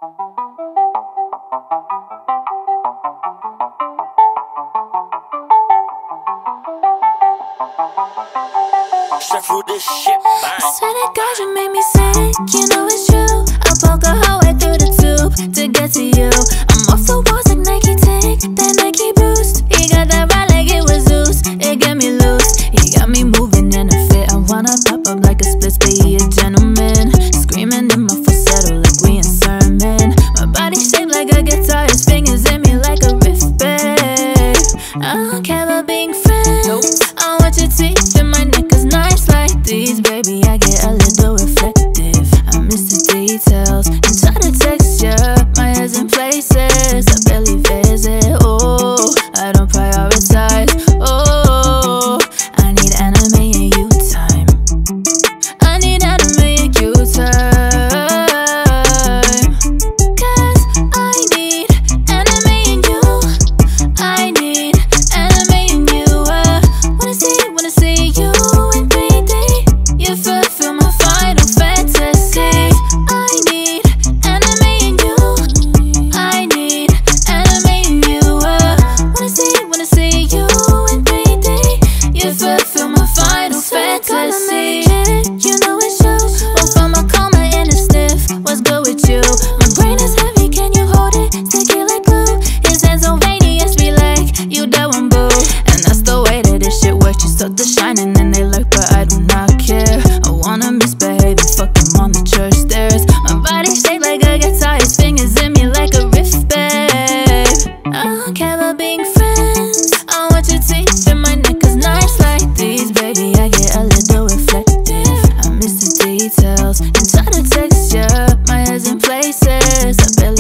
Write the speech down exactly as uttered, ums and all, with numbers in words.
This shit, bang. I swear to God, you made me sick, you know it's true. I'll poke a whole way through the tube to get to you. I'm off the walls like Nike Take, that Nike Boost. You got that ride like it was Zeus, it got me loose. You got me moving in a fit, I wanna pop up like a split, be a gentleman. Screaming in my falsetto like we in sermon. My body shaped like a guitar, his fingers in me like a riff, babe. I don't care about being friends, nope. I want your teeth in my neck, cause nights like these, baby, I get a little reflective. I miss the details and try to texture my head's in places I barely visit. Oh, I don't prioritize. Oh, I need anime and you time. I need anime and you time. Cause I need anime and you. I need anime and you. uh, Wanna see, wanna see you in three D. You fulfill my final fantasy. I need anime and you. I need anime and you. uh, Wanna see, wanna see you in three D. You fulfill my final fantasy. You know it's you. Went from a coma in a sniff. What's good with you? My brain is heavy, can you hold it? Stick it like glue. His hands on radius, be like, you that one, boo. And that's the way that this shit works. You start to shine and then they lurk, but I do not care. I wanna misbehave and fuck him on the church stairs. My body shaped like a guitar, his fingers in me like a riff, babe. I don't care about being friends, I want your teeth in my neck, cause nights like these, baby, I get a little reflective. I miss the details and try to texture my head's in places I barely